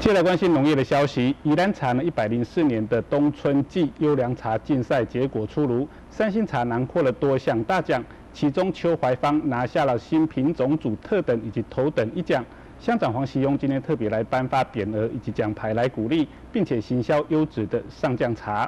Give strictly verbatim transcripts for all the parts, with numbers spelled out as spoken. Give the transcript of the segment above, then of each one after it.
接来关心农业的消息，宜兰茶呢一百零四年的冬春季优良茶竞赛结果出炉，三星茶囊获了多项大奖，其中邱怀芳拿下了新品种组特等以及头等一奖。乡长黄锡庸今天特别来颁发匾额以及奖牌来鼓励，并且行销优质的上酱茶。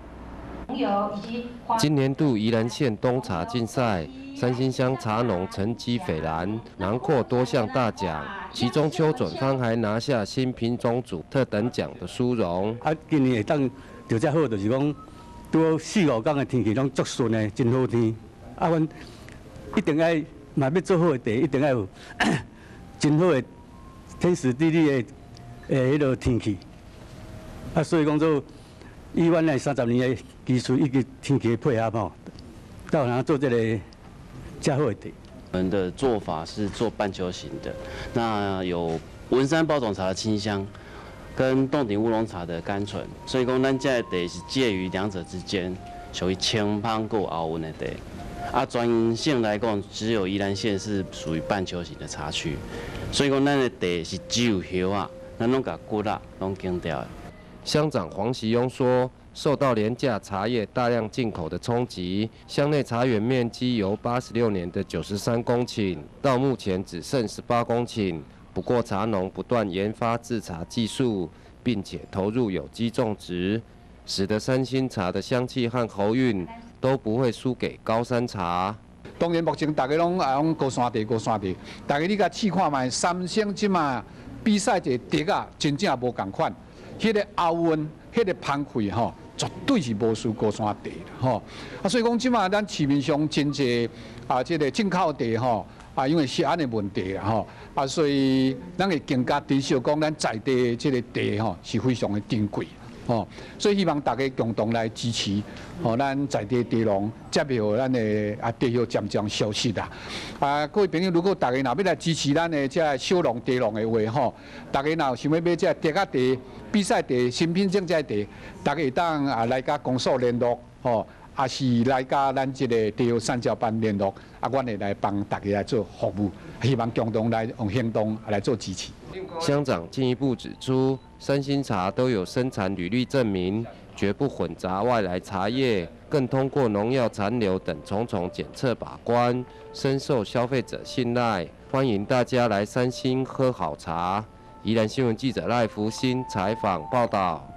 今年度宜兰县冬茶竞赛，三星乡茶农成绩斐然，囊括多项大奖，其中邱准芳还拿下新品种组特等奖的殊荣。 啊，今年会当条只好，就是讲拄四五天的天气拢足顺的，真好天。啊，阮一定爱嘛要做好的茶，一定要有真好的天时地利的诶迄个天气。啊，所以讲做以阮来三十年的技术以及天气的配合吼，才有能做这个较好的茶。 我们的做法是做半球形的，那有文山包种茶的清香，跟洞顶乌龙茶的甘醇，所以讲咱这的茶是介于两者之间，属于清芳够熬温的茶。啊，专性来讲，只有宜兰县是属于半球形的茶区，所以讲咱的茶是只有叶啊，咱拢甲骨啊拢剪掉的。 乡长黄锡庸说，受到廉价茶叶大量进口的冲击，乡内茶园面积由八十六年的九十三公顷，到目前只剩十八公顷。不过茶农不断研发制茶技术，并且投入有机种植，使得三星茶的香气和喉韵都不会输给高山茶。 当然，目前大家拢啊讲高山茶、高山茶，大家你甲试看卖，三星即马比赛这茶啊，真正无共款。迄个喉韵、迄个香气吼，绝对是无输高山茶的吼。啊，所以讲即马咱市面上真侪啊，即个进口茶吼，啊，因为是安尼问题啦吼，啊，所以咱会更加知晓讲咱在地即个茶吼是非常的珍贵。哦，所以希望大家共同来支持，哦，咱在地茶农，接续咱的啊茶叶渐渐消失啦。啊，各位朋友，如果大家若要来支持咱的这小农茶农的话，吼，大家若想要买这茶啊茶、比赛茶、新品种这茶，大家会当啊来甲公所联络，吼，也是来甲咱这个茶叶产销班联络，啊，阮会来帮大家来做服务，希望共同来用行动来做支持。 乡长进一步指出，三星茶都有生产履历证明，绝不混杂外来茶叶，更通过农药残留等重重检测把关，深受消费者信赖。欢迎大家来三星喝好茶。宜兰新闻记者赖福兴采访报道。